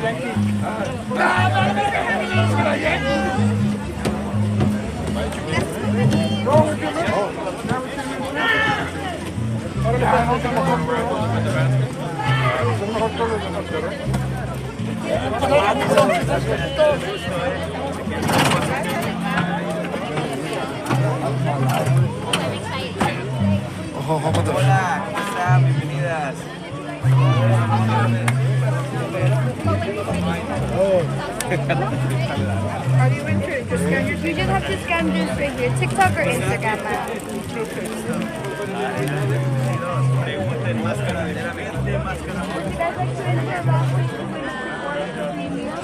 Hola, ¿cómo están? Bienvenidas. Are you interested? Just scan your. You just have to scan this right here, TikTok or Instagram, ma'am. Pregunten máscara de la mente, máscara Would you guys like to enter a raffle to win a free meal?